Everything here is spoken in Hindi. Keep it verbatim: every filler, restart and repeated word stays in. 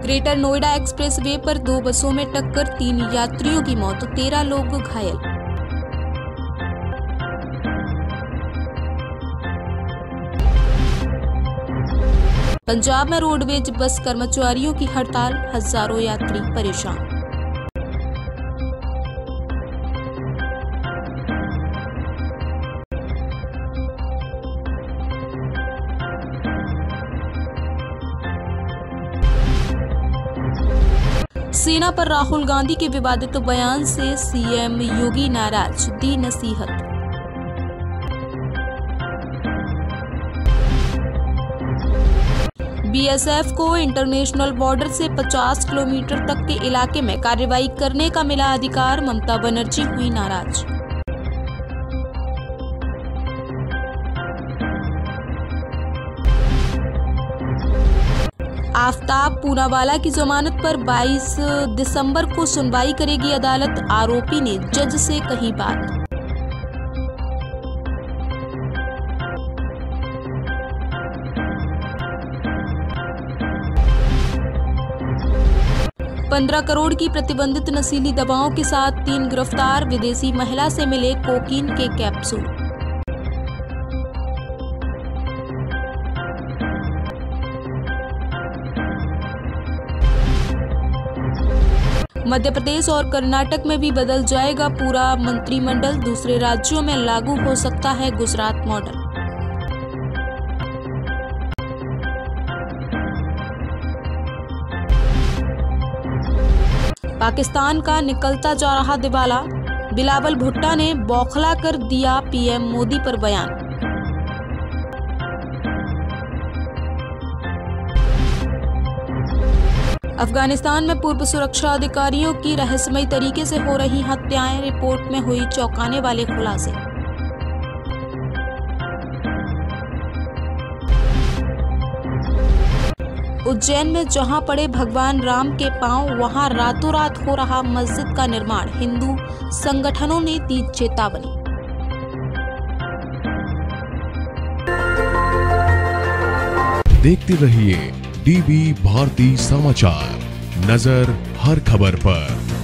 ग्रेटर नोएडा एक्सप्रेसवे पर दो बसों में टक्कर, तीन यात्रियों की मौत, तेरह लोग घायल। पंजाब में रोडवेज बस कर्मचारियों की हड़ताल, हजारों यात्री परेशान। सेना पर राहुल गांधी के विवादित बयान से सीएम योगी नाराज, दी नसीहत। बीएसएफ को इंटरनेशनल बॉर्डर से पचास किलोमीटर तक के इलाके में कार्रवाई करने का मिला अधिकार, ममता बनर्जी हुई नाराज। आफ्ताब पूनावाला की जमानत पर बाईस दिसंबर को सुनवाई करेगी अदालत, आरोपी ने जज से कही बात। पंद्रह करोड़ की प्रतिबंधित नशीली दवाओं के साथ तीन गिरफ्तार, विदेशी महिला से मिले कोकीन के कैप्सूल। मध्य प्रदेश और कर्नाटक में भी बदल जाएगा पूरा मंत्रिमंडल, दूसरे राज्यों में लागू हो सकता है गुजरात मॉडल। पाकिस्तान का निकलता जा रहा दिवाला, बिलावल भुट्टो ने बौखला कर दिया पीएम मोदी पर बयान। अफगानिस्तान में पूर्व सुरक्षा अधिकारियों की रहस्यमयी तरीके से हो रही हत्याएं, रिपोर्ट में हुई चौंकाने वाले खुलासे। उज्जैन में जहां पड़े भगवान राम के पांव, वहां रातों रात हो रहा मस्जिद का निर्माण, हिंदू संगठनों ने दी चेतावनी। देखते रहिए डीवी भारती समाचार, नजर हर खबर पर।